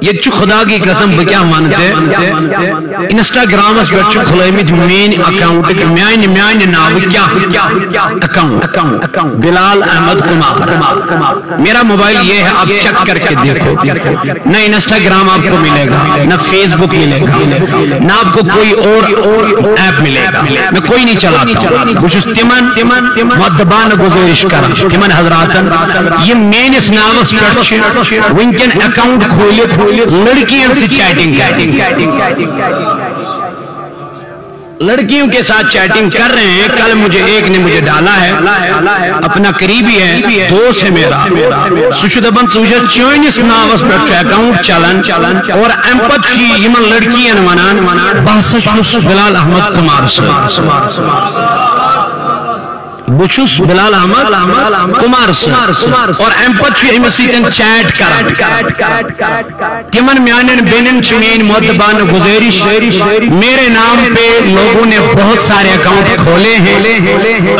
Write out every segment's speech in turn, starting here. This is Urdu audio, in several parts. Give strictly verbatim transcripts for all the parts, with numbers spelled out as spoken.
یہ خدا کی قسم بہ کیا ونتے انسٹاگرامس پہ کھلمت مین اکاؤنٹ میان میان ناو کیا اکاؤنٹ بلال احمد کمار. میرا موبائل یہ ہے، آپ چیک کر کے دیکھو. نہ انسٹاگرام آپ کو ملے گا، نہ فیس بک ملے گا، نہ آپ کو کوئی اور ایپ ملے گا. میں کوئی نہیں چلاتا. بہت تمن مدبان گزارش کران تمن حضراتن یہ میانس ناوس پہ ونکن اکاؤنٹ کھولت لڑکیوں سے چیٹنگ لڑکیوں کے ساتھ چیٹنگ کر رہے ہیں. کل مجھے ایک نے مجھے ڈالا ہے، اپنا قریبی ہے، دوست ہے میرا، سوچدبن سوچا چونس ناوس پہ اکاؤنٹ چلان اور ام پت یمن لڑکیاں ونان بہت چھس بلال احمد کمار صاحب، بچھس بلال احمد کمار صاحب اور ام پت امس سن چیٹ کران. تمن میانن بینن مین مدبان گزارش میرے نام پہ لوگوں نے بہت سارے اکاؤنٹ کھولے ہیں.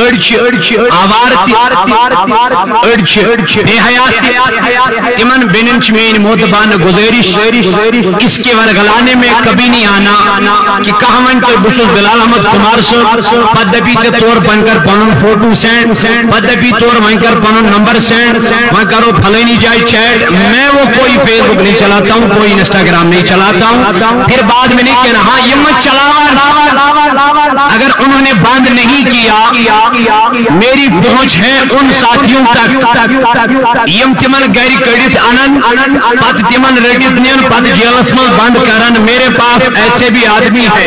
بے حیات تمن بینن مین مدبان گزارش اس کے ورگلانے میں کبھی نہیں آنا کہ کہاں من تو بچھس بلال احمد کمار صاحب پد دبی تے طور بن کر پنن فوٹو سینڈ بدبی طور وہیں کر پنن نمبر سینڈ وہیں کرو پھلینی جائے چیٹ. میں وہ کوئی فیس بک نہیں چلاتا ہوں، کوئی انسٹاگرام نہیں چلاتا ہوں. پھر بعد میں نہیں کہنا ہاں یہ مت چلاوا. اگر انہوں نے بند نہیں کیا میری پہنچ ہے ان ساتھیوں تک یم تمن گھر کڑت انن پت تمن رٹت نین پت جیلس من بند کرن. میرے پاس ایسے بھی آدمی ہے،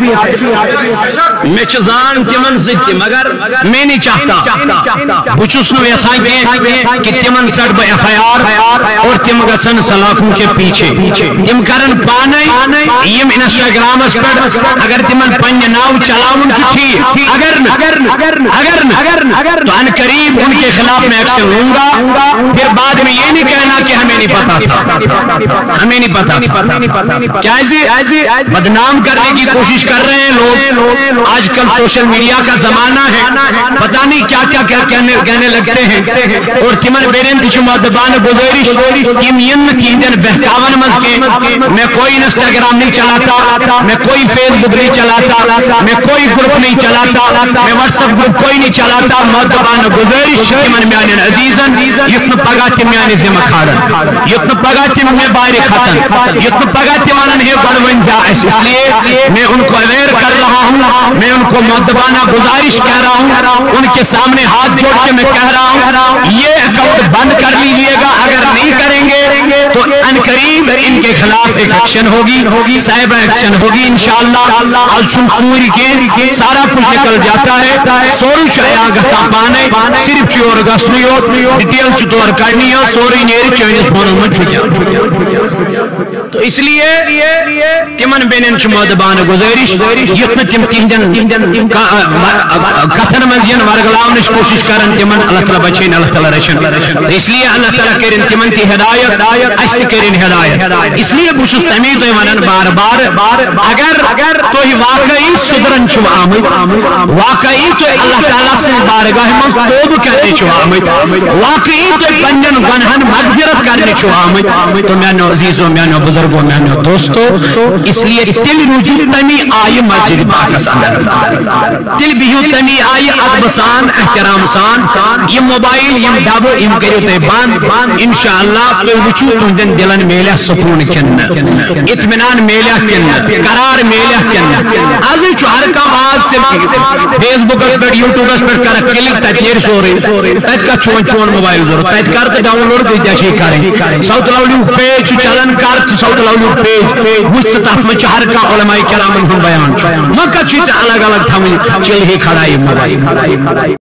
میں چزان تمن ستی مگر میں نہیں چاہتا بچس نو یسان کہ تمن چڑھ بہ ایف آئی آر اور تم گھن سلاخوں کے پیچھے تم کرن پانے یم انسٹاگرامس پہ اگر تمن پنہ ناو چلاون ٹھیک، اگر اگر تو ان قریب ان کے خلاف میں ایکشن لوں گا. پھر بعد میں یہ نہیں کہنا کہ ہمیں نہیں پتا تھا، ہمیں نہیں پتا. کیسے بدنام کرنے کی کوشش کر رہے ہیں لوگ. آج کل سوشل میڈیا کا زمانہ ہے، پتہ نہیں کیا کیا کہنے لگتے ہیں. اور تمن بیرن تھی مدبان گزارش تم ین کیندن بہکاون مز کے میں کوئی انسٹاگرام نہیں چلاتا، میں کوئی فیس بک نہیں چلاتا، میں کوئی گروپ نہیں چلاتا، میں واٹس ایپ گروپ کوئی نہیں چلاتا. مدبان گزارش تمن میان عزیزن یتن پگہ تم میان ذمہ کھارن، یتن پگہ تم میں بار ختن، یتن پگہ تم ونن ہے گڑ ونجا. اس لیے میں ان کو اویئر کر رہا ہوں، میں ان کو مدبانہ گزارش کہہ رہا ہوں، ان کے سامنے ہاتھ جوڑ کے میں کہہ رہا ہوں یہ اکاؤنٹ بند کر لیجیے گا. اگر نہیں کریں گے تو ان قریب ان کے خلاف ایک ایکشن ہوگی، سائبر ایکشن ہوگی انشاءاللہ. الشن سوری کے سارا کچھ نکل جاتا ہے. سوری شایا گسا پانے صرف چور گسنی ہو ڈیٹیل چطور کرنی ہو سوری نیر چینس فونوں میں چھجا. تو اس لیے تمن بینن مدبان گزارش یتن تم تہندن کتن من ین ورگلاون کوشش کرن تمن اللہ تعالیٰ بچین اللہ تعالیٰ رچن. اس لیے اللہ تعالیٰ کرن تمن تی ہدایت اس تہ کرن ہدایت. اس لیے بہت تمی تہ ونان بار بار اگر تھی واقعی سدرن چھو آمت، واقعی تھی اللہ تعالیٰ سن بارگاہ من توبہ کرنے چھو آمت، واقعی تھی پنجن گنہن مغفرت کرنے چھو آمت، تو میانو عزیزو میانو بزرگو میانو دوستو اس لیے تل روجی تمی آئی مسجد پاکس اندر، تل بہیو تمی آئی ادب سان احترام سان. یہ موبائل یم ڈب یم کرو تے بند انشاءاللہ تو وچو تہندن دلن میلیا سکون کن، اطمینان میلیا کن، قرار میلیا کن. آج ہر کم آج سے فیس بک پر یوٹیوبس پر کر کلک تیر سوری تت کا چون چون موبائل ضرورت تت کر تے ڈاؤن لوڈ کی جیسے کریں. ساؤتھ لاؤلیو پیج چلن کر ساؤتھ لاؤلیو پیج وچ تف میں ہر کا علماء کرام ہن بیان مکہ چیز الگ الگ تھمن چل ہی کھڑائی موبائل.